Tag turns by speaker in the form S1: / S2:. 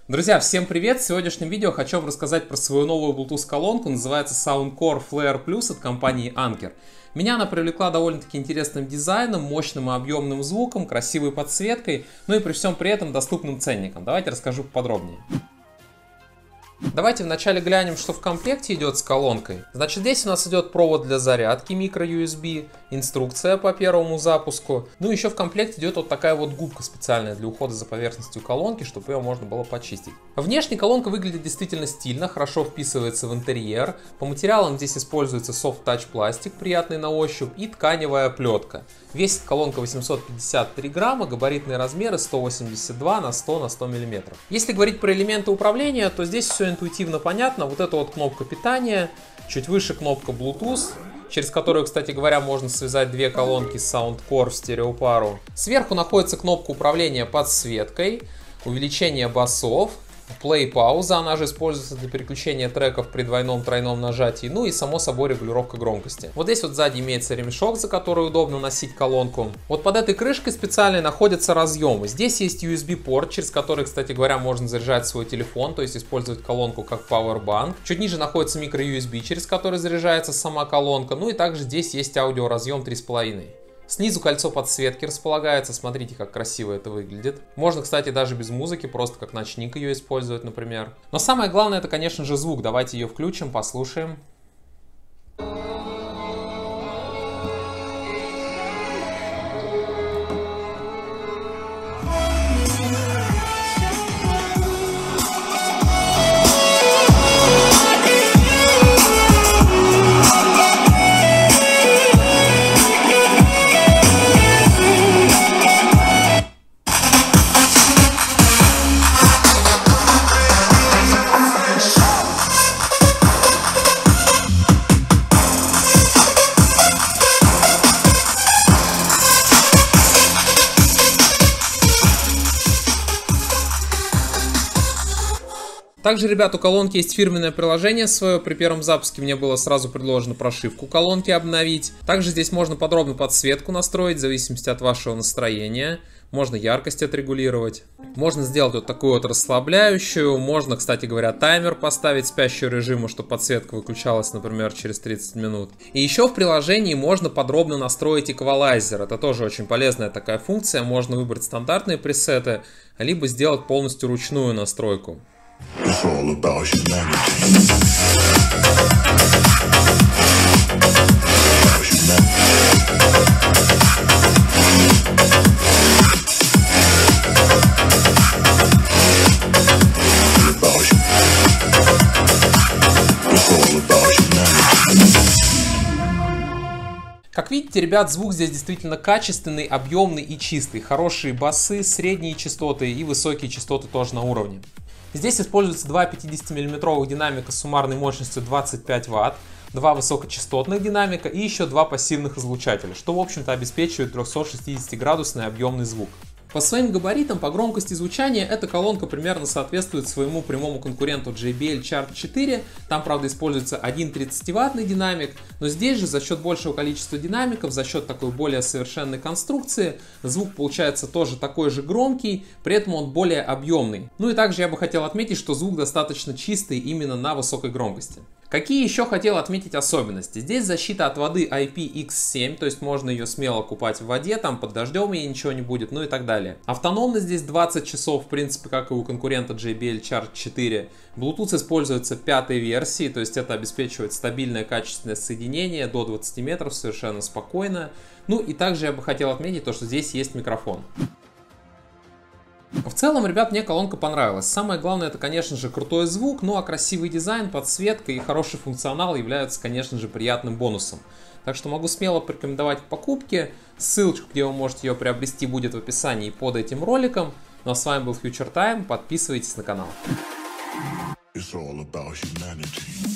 S1: Друзья, всем привет! В сегодняшнем видео хочу вам рассказать про свою новую Bluetooth колонку, называется Soundcore Flare Plus от компании Anker. Меня она привлекла довольно-таки интересным дизайном, мощным и объемным звуком, красивой подсветкой, ну и при всем при этом доступным ценником. Давайте расскажу поподробнее. Давайте вначале глянем, что в комплекте идет с колонкой. Значит, здесь у нас идет провод для зарядки micro-USB, инструкция по первому запуску. Ну, еще в комплекте идет вот такая вот губка специальная для ухода за поверхностью колонки, чтобы ее можно было почистить. Внешне колонка выглядит действительно стильно, хорошо вписывается в интерьер. По материалам здесь используется soft touch пластик, приятный на ощупь, и тканевая плетка. Весит колонка 853 грамма, габаритные размеры 182 на 100 на 100 мм. Если говорить про элементы управления, то здесь все интуитивно понятно. Вот это вот кнопка питания, чуть выше кнопка Bluetooth, через которую, кстати говоря, можно связать две колонки Soundcore в стереопару. Сверху находится кнопка управления подсветкой, увеличение басов, плей-пауза, она же используется для переключения треков при двойном-тройном нажатии, ну и само собой регулировка громкости. Вот здесь вот сзади имеется ремешок, за который удобно носить колонку. Вот под этой крышкой специальной находятся разъемы. Здесь есть USB-порт, через который, кстати говоря, можно заряжать свой телефон, то есть использовать колонку как Powerbank. Чуть ниже находится micro-USB, через который заряжается сама колонка, ну и также здесь есть аудиоразъем 3,5. Снизу кольцо подсветки располагается, смотрите, как красиво это выглядит. Можно, кстати, даже без музыки, просто как ночник ее использовать, например. Но самое главное, это, конечно же, звук. Давайте ее включим, послушаем. Также, ребят, у колонки есть фирменное приложение свое. При первом запуске мне было сразу предложено прошивку колонки обновить. Также здесь можно подробно подсветку настроить в зависимости от вашего настроения. Можно яркость отрегулировать. Можно сделать вот такую вот расслабляющую. Можно, кстати говоря, таймер поставить спящего режима, чтобы подсветка выключалась, например, через 30 минут. И еще в приложении можно подробно настроить эквалайзер. Это тоже очень полезная такая функция. Можно выбрать стандартные пресеты, либо сделать полностью ручную настройку. It's all about humanity. Как видите, ребят, звук здесь действительно качественный, объемный и чистый. Хорошие басы, средние частоты и высокие частоты тоже на уровне. Здесь используется два 50-мм динамика с суммарной мощностью 25 Вт, два высокочастотных динамика и еще два пассивных излучателя, что в общем-то обеспечивает 360-градусный объемный звук. По своим габаритам, по громкости звучания, эта колонка примерно соответствует своему прямому конкуренту JBL Chart 4. Там, правда, используется один 30-ваттный динамик, но здесь же за счет большего количества динамиков, за счет такой более совершенной конструкции, звук получается тоже такой же громкий, при этом он более объемный. Ну и также я бы хотел отметить, что звук достаточно чистый именно на высокой громкости. Какие еще хотел отметить особенности? Здесь защита от воды IPX7, то есть можно ее смело купать в воде, там под дождем ей ничего не будет, ну и так далее. Автономность здесь 20 часов, в принципе, как и у конкурента JBL Chart 4. Bluetooth используется 5-й версии, то есть это обеспечивает стабильное качественное соединение до 20 метров совершенно спокойно. Ну и также я бы хотел отметить то, что здесь есть микрофон. В целом, ребят, мне колонка понравилась. Самое главное, это, конечно же, крутой звук, ну а красивый дизайн, подсветка и хороший функционал являются, конечно же, приятным бонусом. Так что могу смело порекомендовать к покупке. Ссылочка, где вы можете ее приобрести, будет в описании под этим роликом. Ну а с вами был Future Time. Подписывайтесь на канал. It's all about humanity.